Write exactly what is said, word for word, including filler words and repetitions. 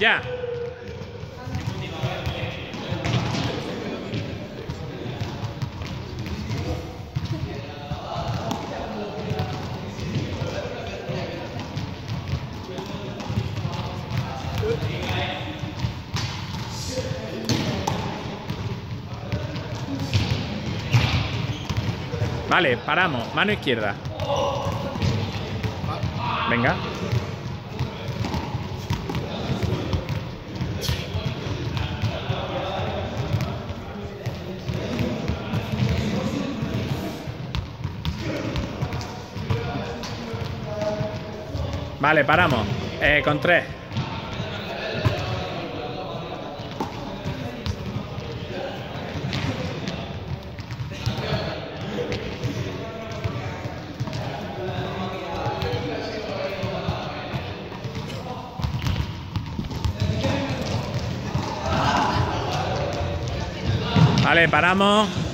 Ya. Vale, paramos. Mano izquierda. Venga. Vale, paramos. Eh, con tres. Vale, paramos.